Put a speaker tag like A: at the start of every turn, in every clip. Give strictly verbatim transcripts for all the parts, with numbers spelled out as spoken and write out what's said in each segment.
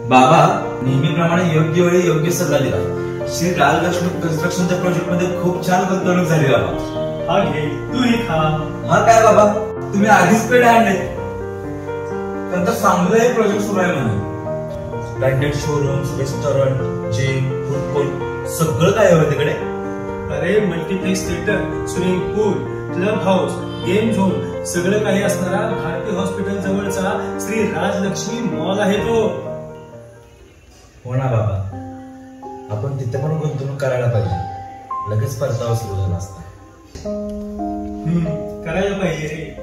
A: बाबा नेहमीप्रमाणे योग्य वेळी योग्य सल्ला दिला. श्री राजलक्ष्मी कन्स्ट्रक्शनच्या प्रोजेक्ट मध्ये खूप छान गुंतवणूक झाली बाबा.
B: हा घे तूही खा.
A: मग काय बाबा, तुम्ही आधीच पेढे आणले. त्यांचा चांगलं प्रोजेक्ट सुरू आहे म्हणे. Branded showrooms, restaurant, gym, food court सगळं काय आहे तिकडे.
B: अरे multiplex theatre, swimming pool, club house, game zone सगळं काही असणारा भारती हॉस्पिटल जवळचा श्री राजलक्ष्मी मॉल आहे तो.
A: हो ना बाबा, आपण तिथे पण गुंतवणूक करायला पाहिजे. लगेच परतावा सुरू झाला असता.
B: करायला पाहिजे रे.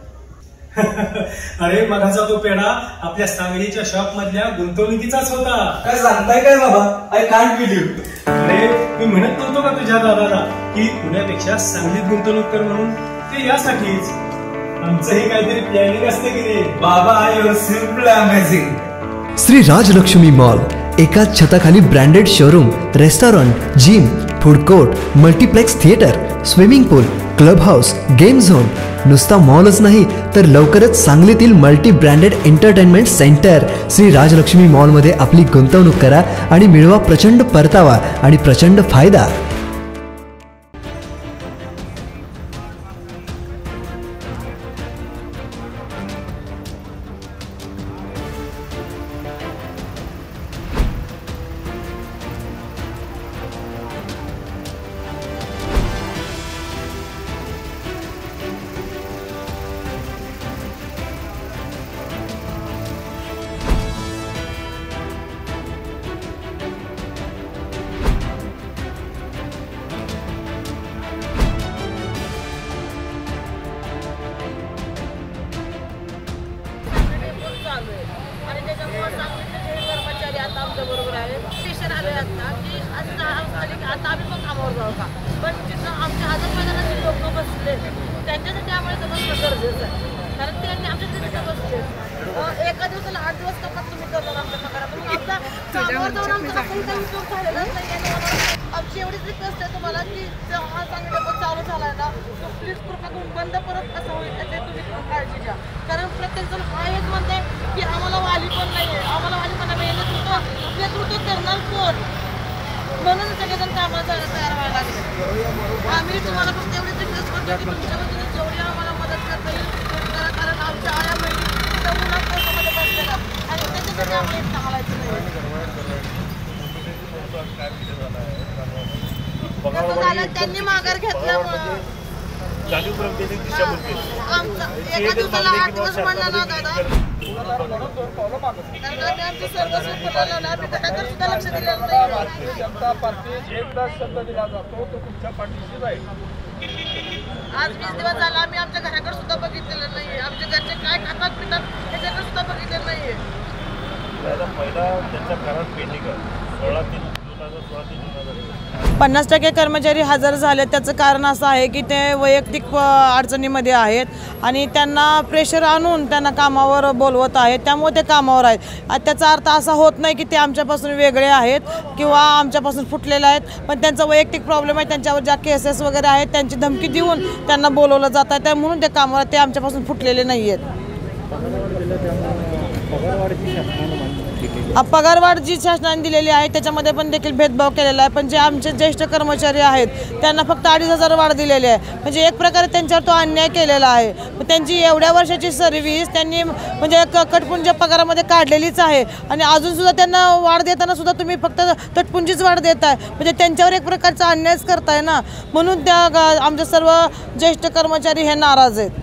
B: अरे मगाचा तो पेढा आपल्या सांगलीच्या शॉप मधल्या गुंतवणुकीचाच होता.
A: काय सांगताय काय बाबा, आय कांट बिलीव्ह.
B: अरे मी म्हणत नव्हतो का तुझ्या दादाला की पुण्यापेक्षा सांगलीत गुंतवणूक कर म्हणून. ते यासाठीच आमचंही काहीतरी प्लॅनिंग असते की रे.
A: बाबा you simple amazing.
C: Shri Rajlakshmi mall, एकाच छताखाली branded showroom, restaurant, gym, food court, multiplex theatre, swimming pool, club house, game zone. नुसता मॉलच नाही तर लवकरच सांगलीतील multi branded entertainment centre Shri Rajlakshmi मॉलमध्ये आपली गुंतवणूक करा आणि मिळवा प्रचंड परतावा आणि प्रचंड फायदा.
D: बरोबर आहे. स्टेशन आले आता की आता आम्ही पण कामावर जाऊ का, पण तिथं आमच्या हजार मैदानाचे लोक बसले त्यांच्यासाठी आम्हाला समजणं गरजेचं आहे. कारण त्यांनी आमच्या तिथे बसले. एका दिवसाला आठ दिवस कपात तुम्ही करणार आमच्या पगारातून. आमचा कामावर जाऊन आमचा आपण काही उपयोग झालेला नाही. आमची एवढीच रिक्वेस्ट आहे तुम्हाला की हा चांगला पण चालू झालाय ना तो प्लीज कृपा करून बंद परत कसं होईल त्याचे तुम्ही काळजी घ्या. कारण प्रत्येक जण हा हेच म्हणते की आम्हाला वाली पण नाही आहे, आम्हाला वालीपणा नेतृत्व नेतृत्व करणार कोण, म्हणून सगळेजण कामाला जायला तयार व्हायला लागले. आम्ही तुम्हाला फक्त एवढीच रिक्वेस्ट करतो की तुमच्या वतीने जेवढी आम्हाला मदत करता येईल तेवढी करा. कारण आमच्या आया बहिणी तिथं उन्हात पावसामध्ये बसलेल्या आणि त्याच्यासाठी आम्हाला इथं सांगायचं नाही. कसं झालं त्यांनी माघार घेतल्यामुळं एका दिवसाला आठ दिवस म्हणला ना दादा, कारण आमची सर्वस्व फुलवलं ना, त्याच्याकडे सुद्धा लक्ष दिलेलं नाही.
E: जनता पार्टी एकदा शब्द दिला जातो तो तुमच्या पाठीशीच आहे.
D: आज वीस दिवस झाला आम्ही आमच्या घराकडे सुद्धा बघितलेलं नाहीये. आमच्या घरचे काय खातात पितात त्याच्याकडे सुद्धा बघितलेलं नाहीये.
E: पहिला त्यांच्या घरात पेंडिंग आहे. सोळा तीन
F: पन्नास टक्के कर्मचारी हजर झाले. त्याचं कारण असं आहे की ते वैयक्तिक अडचणीमध्ये आहेत आणि त्यांना प्रेशर आणून त्यांना कामावर बोलवत आहेत, त्यामुळे ते कामावर आहेत. त्याचा अर्थ असा होत नाही की ते आमच्यापासून वेगळे आहेत किंवा आमच्यापासून फुटलेले आहेत, पण त्यांचा वैयक्तिक प्रॉब्लेम आहे. त्यांच्यावर ज्या केसेस वगैरे आहेत त्यांची धमकी देऊन त्यांना बोलवलं जात आहे, म्हणून ते कामावर, ते आमच्यापासून फुटलेले नाही आहेत. पगारवाढ जी शासनाने दिलेली आहे त्याच्यामध्ये पण देखील भेदभाव केलेला आहे. पण जे आमचे ज्येष्ठ कर्मचारी आहेत त्यांना फक्त अडीच हजार वाढ दिलेली आहे. म्हणजे एक प्रकारे त्यांच्यावर तो अन्याय केलेला आहे. त्यांची एवढ्या वर्षाची सर्व्हिस त्यांनी म्हणजे कटपुंज पगारामध्ये काढलेलीच आहे आणि अजूनसुद्धा त्यांना वाढ देताना सुद्धा तुम्ही फक्त तटपुंजीच वाढ देताय. म्हणजे त्यांच्यावर एक प्रकारचा अन्यायच करताय ना, म्हणून त्या आमचे सर्व ज्येष्ठ कर्मचारी हे नाराज आहेत.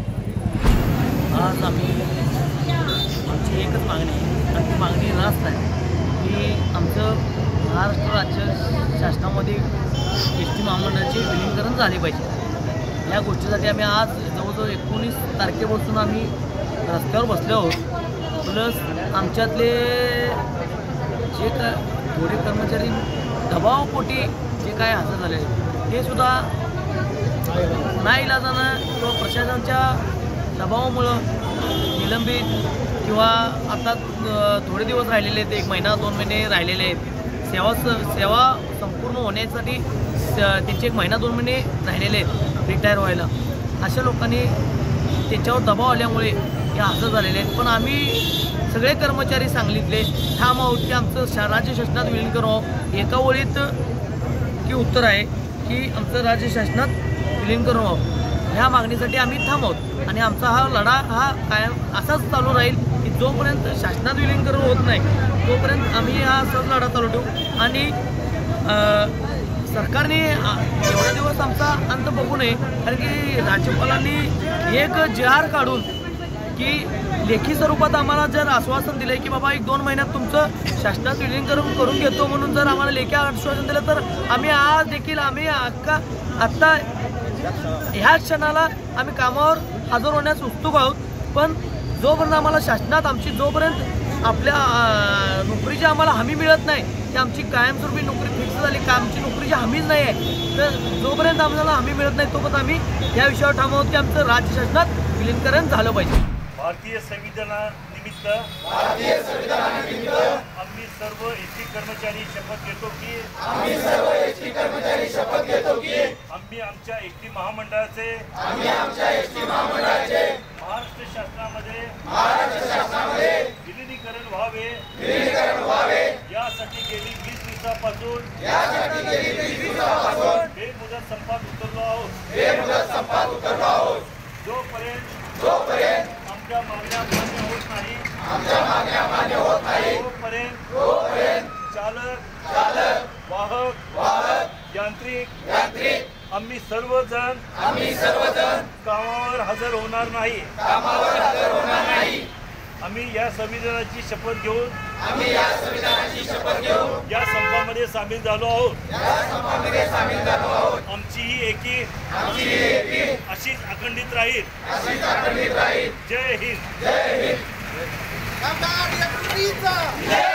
G: आज आम्ही आमची एकच मागणी आहे आणि ती मागणी रास्त आहे की आमचं महाराष्ट्र राज्य शासनामध्ये एस टी महामंडळाचे विलीनीकरण झाले पाहिजे. या गोष्टीसाठी आम्ही आज जवळजवळ एकोणीस तारखेपासून आम्ही रस्त्यावर बसलो आहोत. प्लस आमच्यातले जे काय थोडे कर्मचारी दबावापोटी जे काय हजर झाले ते सुद्धा नाईलाजानं किंवा प्रशासनाच्या दबावामुळं निलंबित किंवा आता थोडे दिवस राहिलेले आहेत, एक महिना दोन महिने राहिलेले आहेत. सेवा सेवा संपूर्ण होण्यासाठी त्यांचे एक महिना दोन महिने राहिलेले आहेत रिटायर व्हायला. अशा लोकांनी त्यांच्यावर दबाव आल्यामुळे हे असं झालेले आहेत. पण आम्ही सगळे कर्मचारी सांगलीतले ठाम आहोत की आमचं शा राज्य शासनात विलीन करावं. एका ओळीत की उत्तर आहे की आमचं राज्य शासनात विलीन करावं. ह्या मागणीसाठी आम्ही ठाम आहोत आणि आमचा हा लढा हा कायम असाच चालू राहील की जोपर्यंत शासनात विलीनीकरण होत नाही तोपर्यंत आम्ही हा असाच लढा चालू ठेवू. आणि सरकारने एवढा दिवस आमचा अंत बघू नये, कारण की राज्यपालांनी एक जी आर काढून की लेखी स्वरूपात आम्हाला जर आश्वासन दिलं की बाबा एक दोन महिन्यात तुमचं शासनात विलीनीकरण करून घेतो म्हणून जर आम्हाला लेखी आश्वासन दिलं तर आम्ही आज देखील आम्ही अख्खा आत्ता ह्या क्षणाला आम्ही कामावर हजर होण्यास उत्सुक आहोत. पण जोपर्यंत आम्हाला शासनात आमची जोपर्यंत आपल्या नोकरीची आम्हाला हमी मिळत नाही की आमची कायमस्वरूपी नोकरी फिक्स झाली का आमची नोकरीची हमीच नाही आहे, तर जोपर्यंत आम्हाला हमी मिळत नाही तोपर्यंत आम्ही या विषयावर ठाम आहोत की आमचं राज्य शासनात विलीनीकरण झालं पाहिजे.
E: भारतीय संविधानानिमित्त आम्ही सर्व एसटी कर्मचारी शपथ घेतो की आम्ही सर्व एसटी कर्मचारी शपथ घेतो की आम्ही आमच्या एसटी महामंडळाचे आम्ही आमच्या एसटी महामंडळाचे महाराष्ट्र शासनामध्ये महाराष्ट्र शासनामध्ये विलीनीकरण व्हावे विलीनीकरण व्हावे यासाठी गेली वीस दिवसापासून यासाठी गेली वीस दिवसापासून बेमुदत संपात उतरलो आहोत बेमुदत संपात उतरलो आहोत. जोपर्यंत जोपर्यंत आमच्या मागण्या मान्य होत नाही आमच्या मागण्या मान्य होत नाही तोपर्यंत तोपर्यंत चालक चालक वाहक वाहक यांत्रिक यांत्रिक आम्ही सर्वजण आम्ही सर्वजण कामावर हजर होणार नाही कामावर हजर होणार नाही. आम्ही या संविधानाची शपथ घेऊन आम्ही या संविधानाची शपथ घेऊन या संपामध्ये सामील झालो आहोत या संपामध्ये सामील झालो आहोत. आमची ही एकी आमची ही एकी अशीच अखंडित राहील अशीच अखंडित राहील. जय हिंद जय हिंद.